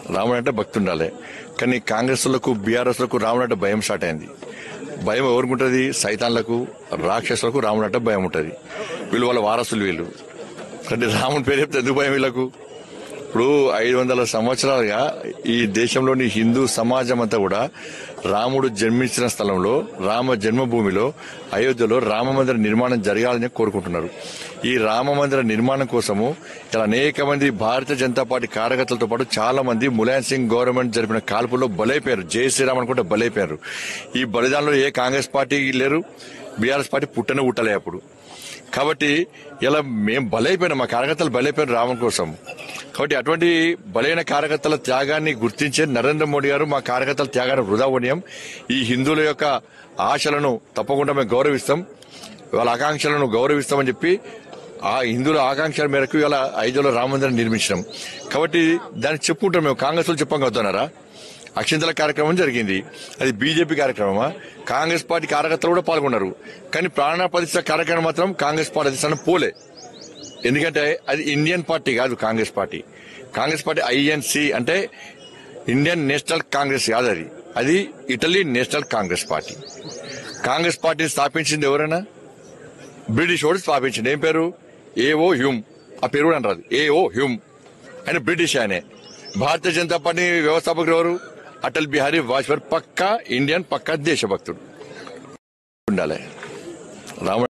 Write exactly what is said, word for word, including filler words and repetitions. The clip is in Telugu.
రాముడు అంటే భక్తి ఉండాలి. కానీ కాంగ్రెస్ లకు బీఆర్ఎస్ లకు రాముడు అంటే భయం స్టార్ట్ అయింది. భయం ఎవరికి సైతాన్లకు రాక్షసులకు రాముడు అంటే భయం ఉంటుంది. వీళ్ళు వాళ్ళ వారసులు వీళ్ళు. అంటే రాముడి పేరు చెప్తే ఎందుకు భయం వీళ్ళకు? ఇప్పుడు ఐదు వందల సంవత్సరాలుగా ఈ దేశంలోని హిందూ సమాజం అంతా కూడా రాముడు జన్మించిన స్థలంలో రామ జన్మభూమిలో అయోధ్యలో రామ మందిర నిర్మాణం జరగాలని కోరుకుంటున్నారు. ఈ రామ మందిర నిర్మాణం కోసము ఇలా అనేక మంది భారతీయ జనతా పార్టీ కార్యకర్తలతో పాటు చాలా మంది ములాయం సింగ్ గవర్నమెంట్ జరిపిన కాల్పుల్లో బలైపోయారు. జై శ్రీరామ్ అనుకుంటే బలైపోయారు. ఈ బలిదానంలో ఏ కాంగ్రెస్ పార్టీ లేరు, బీఆర్ఎస్ పార్టీ పుట్టనే పుట్టలే అప్పుడు. కాబట్టి ఇలా మేము బలైపోయినాం, మా కార్యకర్తలు బలైపోయిన రామన్ కోసం. కాబట్టి అటువంటి బలైన కార్యకర్తల త్యాగాన్ని గుర్తించే నరేంద్ర మోడీ గారు మా కార్యకర్తల త్యాగాన్ని వృధా పోనీయం. ఈ హిందువుల యొక్క ఆశలను తప్పకుండా మేము గౌరవిస్తాం, వాళ్ళ ఆకాంక్షలను గౌరవిస్తామని చెప్పి ఆ హిందువుల ఆకాంక్షల మేరకు ఇవాళ ఐదులో రామ మందిరం నిర్మించినాం. కాబట్టి దాన్ని చెప్పుకుంటాం మేము. కాంగ్రెస్ వాళ్ళు చెప్పంగా అవుతున్నారా? అక్షింతల కార్యక్రమం జరిగింది, అది బీజేపీ కార్యక్రమమా? కాంగ్రెస్ పార్టీ కార్యకర్తలు కూడా పాల్గొన్నారు. కానీ ప్రాణ ప్రతిష్ఠ కార్యక్రమం మాత్రం కాంగ్రెస్ పార్టీ అధిష్టానం పోలే. ఎందుకంటే అది ఇండియన్ పార్టీ కాదు Congress party. Congress party INC అంటే ఇండియన్ నేషనల్ కాంగ్రెస్ కాదు, అది అది Italy national Congress party. Congress పార్టీని స్థాపించింది ఎవరైనా? బ్రిటిష్ వాడు స్థాపించింది. ఏం పేరు? A O Hume. ఆ పేరు కూడా అంటారు ఏఓ హ్యూమ్. ఆయన బ్రిటిష్ ఆయనే. భారతీయ జనతా పార్టీ వ్యవస్థాపకుడు ఎవరు? అటల్ బిహారీ వాజ్పేయి. పక్కా ఇండియన్, పక్కా దేశభక్తుడు ఉండాలి రాముడు.